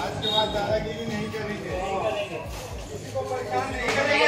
आज के बाद दादागिरी नहीं करेंगे। किसी को परेशान नहीं करेंगे।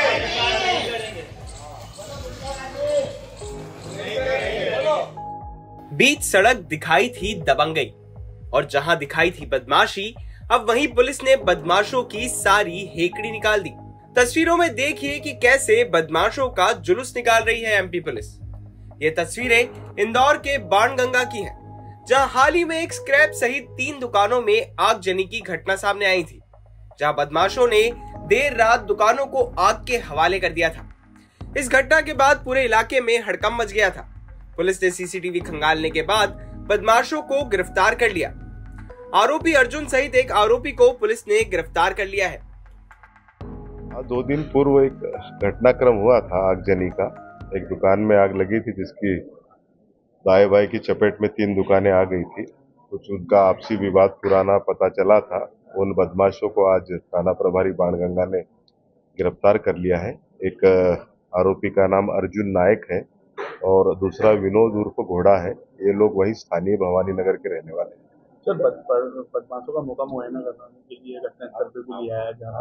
बीच सड़क दिखाई थी दबंगई और जहां दिखाई थी बदमाशी, अब वहीं पुलिस ने बदमाशों की सारी हेकड़ी निकाल दी। तस्वीरों में देखिए कि कैसे बदमाशों का जुलूस निकाल रही है एमपी पुलिस। ये तस्वीरें इंदौर के बाणगंगा की हैं, जहां हाल ही में एक स्क्रैप सहित 3 दुकानों में आगजनी की घटना सामने आई थी, जहां बदमाशों ने देर रात दुकानों को आग के हवाले कर दिया था। इस घटना के बाद पूरे इलाके में हड़कंप मच गया था। पुलिस ने सीसीटीवी खंगालने के बाद बदमाशों को गिरफ्तार कर लिया। आरोपी अर्जुन सहित एक आरोपी को पुलिस ने गिरफ्तार कर लिया है। 2 दिन पूर्व एक घटनाक्रम हुआ था आगजनी का। एक दुकान में आग लगी थी जिसकी दाएं बाएं की चपेट में 3 दुकानें आ गई थी। कुछ उनका आपसी विवाद पुराना पता चला था। उन बदमाशों को आज थाना प्रभारी बाणगंगा ने गिरफ्तार कर लिया है। एक आरोपी का नाम अर्जुन नायक है और दूसरा विनोद उर्फ घोड़ा है। ये लोग वही स्थानीय भवानी नगर के रहने वाले हैं। सर, बदमाशों का मौका मुआयना करने के लिए घटनास्थल पे भी लिया है।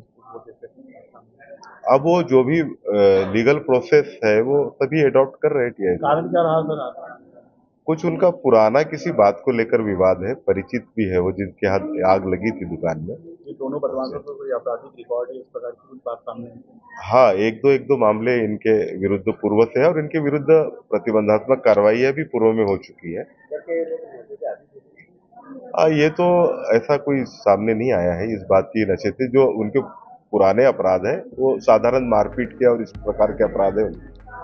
अब वो जो भी लीगल प्रोसेस है वो तभी अडॉप्ट कर रहे थे। कारण क्या रहा सर? कुछ उनका पुराना किसी बात को लेकर विवाद है, परिचित भी है वो जिनके हाथ आग लगी थी दुकान में। ये दोनों बदमाशों का कोई आपराधिक रिकॉर्ड है, इस प्रकार की कुछ बात सामने है? हाँ, एक दो मामले इनके विरुद्ध पूर्व से है और इनके विरुद्ध प्रतिबंधात्मक कार्रवाई भी पूर्व में हो चुकी है। ये तो ऐसा कोई सामने नहीं आया है इस बात की नशे से। जो उनके पुराने अपराध है वो साधारण मारपीट के और इस प्रकार के अपराध है।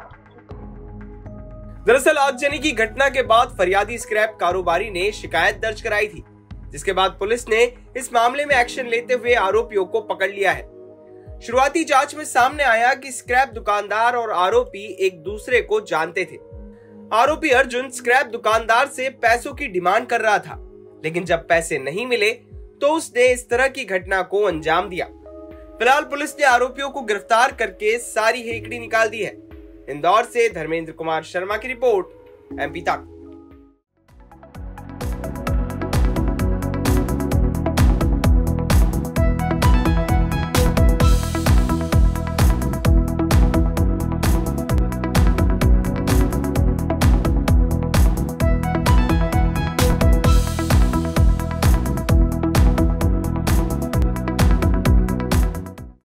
दरअसल आगजनी की घटना के बाद फरियादी स्क्रैप कारोबारी ने शिकायत दर्ज कराई थी, जिसके बाद पुलिस ने इस मामले में एक्शन लेते हुए आरोपियों को पकड़ लिया है। शुरुआती जांच में सामने आया कि स्क्रैप दुकानदार और आरोपी एक दूसरे को जानते थे। आरोपी अर्जुन स्क्रैप दुकानदार से पैसों की डिमांड कर रहा था, लेकिन जब पैसे नहीं मिले तो उसने इस तरह की घटना को अंजाम दिया। फिलहाल पुलिस ने आरोपियों को गिरफ्तार करके सारी हेकड़ी निकाल दी है। इंदौर से धर्मेंद्र कुमार शर्मा की रिपोर्ट, एमपी तक।